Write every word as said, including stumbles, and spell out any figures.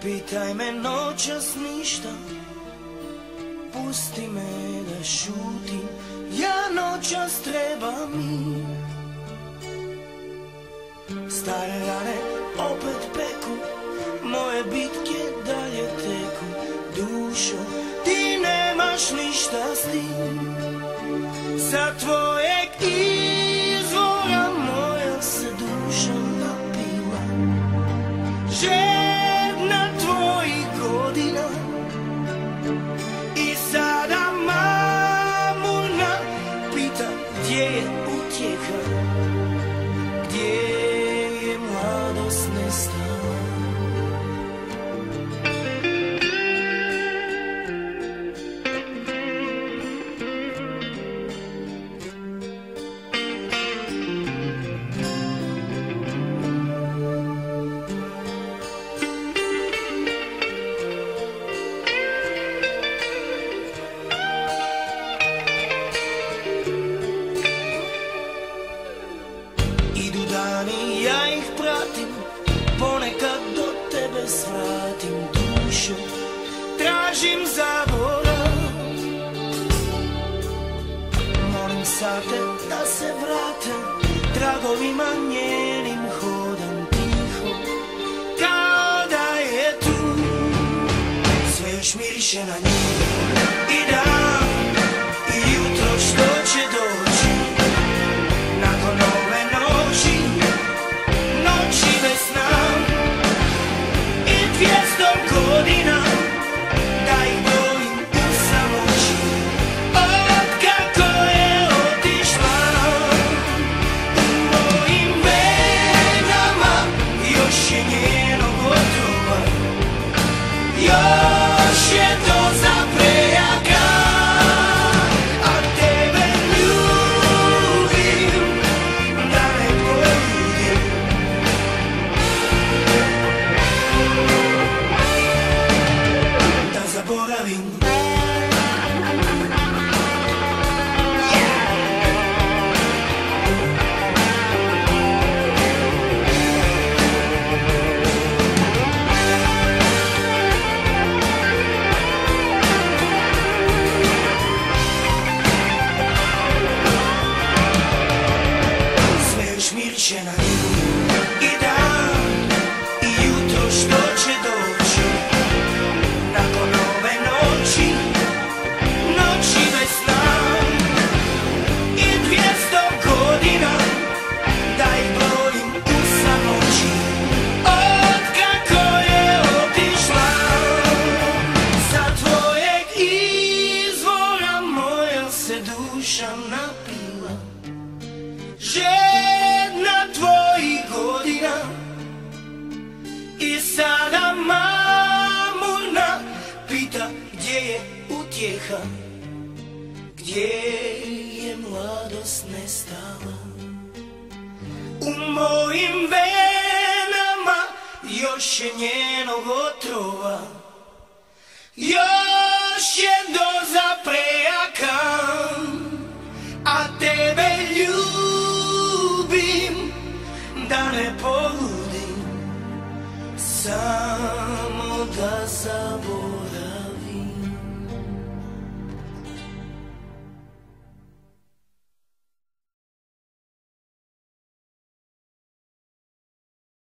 pitaj me noćas ništa, pusti me da šutim, ja noćas trebam mir. Stare rane opet peku, moje bitke dalje teku. Dušo, ti nemaš ništa s tim, sa tvojeg izvora moja se duša napila. Žedna tvojih godina i sada mamuna pita gdje je utjeha, gdje je mladost nestala. Ja ih pratim, ponekad do tebe svratim. Dušo, tražim zaborav, molim sate da se vrate, tragovima njenim hodam tiho, kao da je tu. Sve još miriše na nju i dan i jutro što će doći nakon ove noći. Dvijesto godina da ih brojim u samoći, od kako je otišla. U mojim venama još je njenog otrova, još je doza prejaka, a tebe ljubim da ne poljudim. Zaboravim. Sve još miriše na nju i dan i jutro što će doći nakon ove noći, noći bez sna i dvijesto godina da ih brojim u samoći, od kako je otišla. Sa tvojeg izvora moja se duša napila, žedna tvojih godina i sada mamuna pita gdje je utjeha, gdje je mladost nestala. U mojim venama još je njenog otrova, još